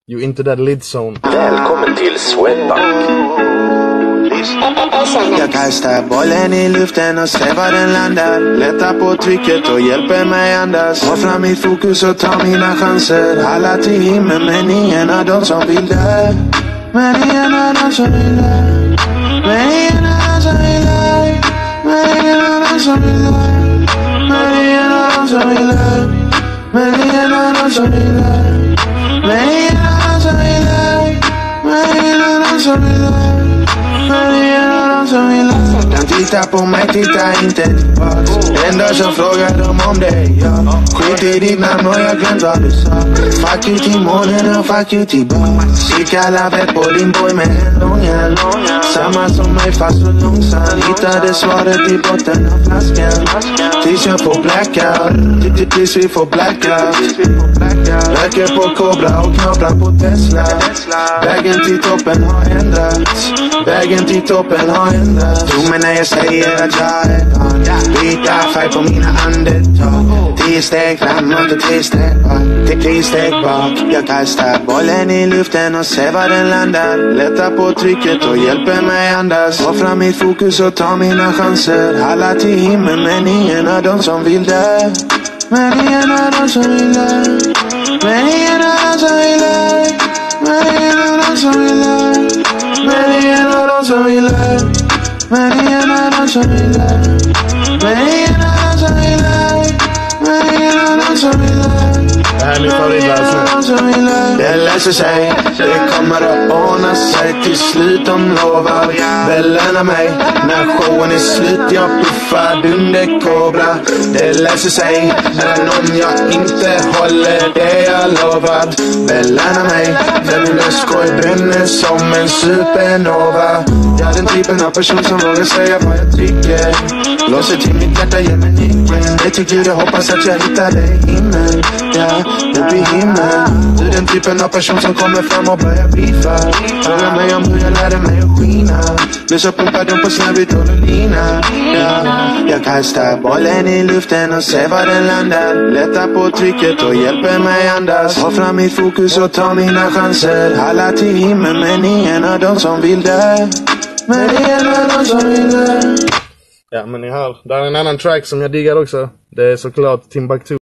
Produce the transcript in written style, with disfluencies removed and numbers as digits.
You into that lid zone. Välkommen till Swedbank. Jag kastar bollen i luften och ser var den landar. Lättar på trycket och hjälper mig andas. Har fram mitt fokus och tar mina chanser. Alla till himmel men ingen av dem som vill dö. Men ingen av dem som vill dö. Men ingen av dem som vill dö. Men ingen av dem som vill dö. Men ingen av dem som vill dö. Men ingen av dem som vill dö. Men ingen av dem som vill dö. Men ingen av dem som vill dö. De tittar på mig, tittar inte tillbaks. Ändå så frågar de om det är jag. Skit i ditt namn och jag glömt vad du sa. Fuck you till månen och fuck you tillbaks. Gick alla vett på din boy med en långa. Samma som mig fast så långsam. Hittade svaret i botten av flaskan. Tills jag får blackout. Tills vi får blackout. Röker på Cobra och knaprar på Tesla. Vägen till toppen har ändrats. Vägen till toppen har ändrats. Tro mig när jag säger att jag är van. Byta färg på mina andetag. 10 steg framåt och 3 steg bak. 3 steg bak. Jag kastar bollen i luften och ser var den landar. Lättar på trycket och hjälper mig andas. Har fram mitt fokus och tar mina chanser. Alla till himmel men ingen av dem som vill dö. Men ingen av dem som vill dö. Men ingen av dem som vill dö. Men ingen av dem som vill dö. Men ingen av dem som vill dö. Men ingen av dem som vill dö. Men ingen av dem som vill dö. Men ingen av dem som vill dö. Det här är min favoritläsning. Det löser sig. Det kommer att ordna sig till slut om lovar. Belöna mig när showen är slut. Jag puffar under Cobra. Det löser sig. Men om jag inte håller det jag lovat. Belöna mig. För min skoj bränner som en supernova. Jag är den typen av person som vågar säga vad jag tycker. Låser till mitt hjärta, ger mig nyckeln. Jag tycker jag hoppas att jag hittar dig i himmel. Ja, upp i himmel. Du är den typen av person som kommer fram och börjar beefa. Frågar mig om hur jag lärde mig att skina. Blir så pumpad på snabbit och lina. Ja, jag kastar bollen i luften och ser var den landar. Lättar på trycket och hjälper mig andas. Har fram mitt fokus och tar mina chanser. Alla till himmel men ingen av dem som vill dö. Men ingen av dem som vill dö. Ja, men ni hör. Där är en annan track som jag diggar också. Det är såklart Timbuktu.